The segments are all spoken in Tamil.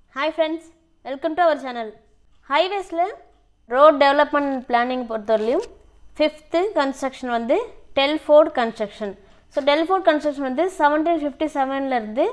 Hi friends, welcome to our channel. Highways road development planning பொறுத்தவரையிலும் 5th construction வந்து Telford construction. So Telford construction வந்து 1757 ல இருந்து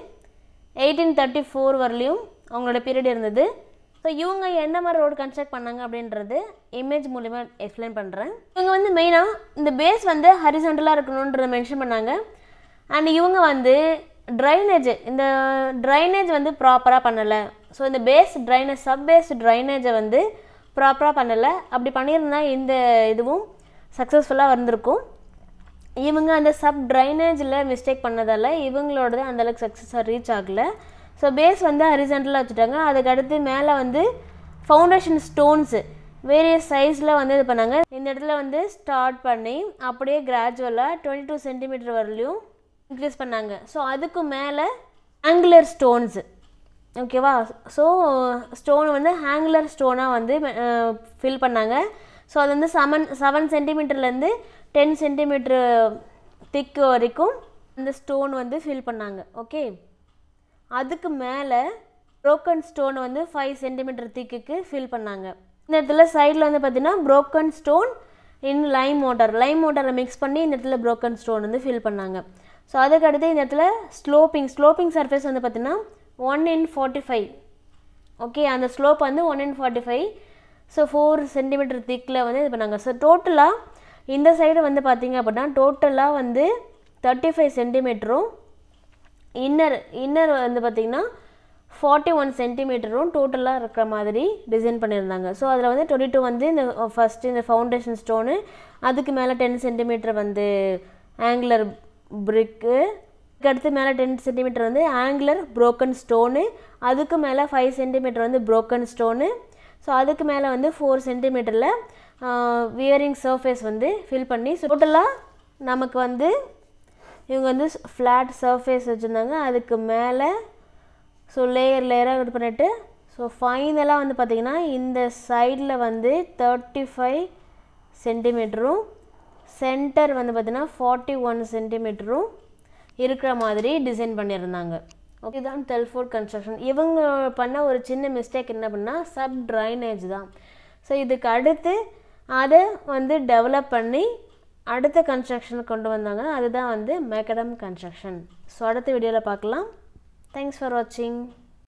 1834 வரலையும் அவங்களோட பீரியட் இருந்தது. ஸோ இவங்க என்ன மாதிரி ரோடு கன்ஸ்ட்ரக்ட் பண்ணாங்க அப்படின்றது இமேஜ் மூலிமா எக்ஸ்பிளைன் பண்ணுறேன். இவங்க வந்து மெயினாக இந்த பேஸ் வந்து ஹரிசாண்டலாக இருக்கணுன்றதை மென்ஷன் பண்ணாங்க. அண்ட் இவங்க வந்து ட்ரைனேஜ் இந்த ட்ரைனேஜ் வந்து ப்ராப்பராக பண்ணலை. ஸோ இந்த பேஸ் ட்ரைனேஜ் சப் பேஸ் ட்ரைனேஜை வந்து ப்ராப்பராக பண்ணலை. அப்படி பண்ணியிருந்தால் இந்த இதுவும் சக்ஸஸ்ஃபுல்லாக வந்திருக்கும். இவங்க அந்த சப் ட்ரைனேஜில் மிஸ்டேக் பண்ணதால் இவங்களோடது அந்தளவுக்கு சக்ஸஸாக ரீச் ஆகலை. ஸோ பேஸ் வந்து ஹரிசாண்டலாக வச்சுட்டாங்க. அதுக்கடுத்து மேலே வந்து ஃபவுண்டேஷன் ஸ்டோன்ஸு வேரியஸ் சைஸில் வந்து இது பண்ணாங்க. இந்த இடத்துல வந்து ஸ்டார்ட் பண்ணி அப்படியே கிராஜுவலாக 22 சென்டிமீட்டர் வரலையும் இன்க்ரீஸ் பண்ணாங்க. ஸோ அதுக்கு மேலே ஆங்குலர் ஸ்டோன்ஸு, ஓகேவா? ஸோ ஸ்டோன் வந்து ஆங்குலர் ஸ்டோனாக வந்து ஃபில் பண்ணாங்க. ஸோ அது வந்து 7 சென்டிமீட்டர்லேருந்து 10 சென்டிமீட்ரு திக்கு வரைக்கும் அந்த ஸ்டோன் வந்து ஃபில் பண்ணாங்க. ஓகே, அதுக்கு மேலே ப்ரோக்கன் ஸ்டோன் வந்து 5 சென்டிமீட்டர் திக்குக்கு ஃபில் பண்ணாங்க. இந்த இடத்துல சைடில் வந்து பார்த்திங்கன்னா ப்ரோக்கன் ஸ்டோன் இன் லைம் மோட்டரை மிக்ஸ் பண்ணி இந்த இடத்துல ப்ரோக்கன் ஸ்டோன் வந்து ஃபில் பண்ணாங்க. ஸோ அதுக்கடுத்து இந்த இடத்துல ஸ்லோப்பிங் சர்ஃபேஸ் வந்து பார்த்திங்கன்னா 1/45. ஓகே, அந்த ஸ்லோப் வந்து 1/45. ஸோ 4 சென்டிமீட்டர் திக்கில் வந்து இது பண்ணாங்க. ஸோ டோட்டலாக இந்த சைடு வந்து பார்த்திங்க அப்படின்னா டோட்டலாக வந்து 35 சென்டிமீட்டரும் இன்னர் வந்து பார்த்திங்கன்னா 41 சென்டிமீட்டரும் டோட்டலாக இருக்கிற மாதிரி டிசைன் பண்ணியிருந்தாங்க. ஸோ அதில் வந்து 22 வந்து இந்த ஃபஸ்ட்டு இந்த ஃபவுண்டேஷன் ஸ்டோனு, அதுக்கு மேலே 10 சென்டிமீட்டர் வந்து ஆங்குலர் பிரிக்கு, அதுக்கடுத்து மேலே 10 சென்டிமீட்டர் வந்து ஆங்குலர் ப்ரோக்கன் ஸ்டோனு, அதுக்கு மேலே 5 சென்டிமீட்டர் வந்து ப்ரோக்கன் ஸ்டோனு. ஸோ அதுக்கு மேலே வந்து 4 சென்டிமீட்டரில் வியரிங் சர்ஃபேஸ் வந்து ஃபில் பண்ணி டோட்டலாக நமக்கு வந்து இவங்க வந்து ஃப்ளாட் சர்ஃபேஸ் வச்சுருந்தாங்க. அதுக்கு மேலே ஸோ லேயராக இது பண்ணிவிட்டு ஸோ ஃபைனலாக வந்து பார்த்திங்கன்னா இந்த சைடில் வந்து 35 சென்டிமீட்டரும் சென்டர் வந்து பார்த்திங்கன்னா 41 சென்டிமீட்டரும் இருக்கிற மாதிரி டிசைன் பண்ணியிருந்தாங்க. ஓகே, தான் டெல்ஃபோர்ட் கன்ஸ்ட்ரக்ஷன். இவங்க பண்ண ஒரு சின்ன மிஸ்டேக் என்ன பண்ணால் சப் ட்ரைனேஜ் தான். ஸோ இதுக்கு அடுத்து அதை வந்து டெவலப் பண்ணி அடுத்த கன்ஸ்ட்ரக்ஷனுக்கு கொண்டு வந்தாங்க. அதுதான் வந்து மேக்கடம் கன்ஸ்ட்ரக்ஷன். ஸோ அடுத்த வீடியோவில் பார்க்கலாம். தேங்க்ஸ் ஃபார் வாட்சிங்.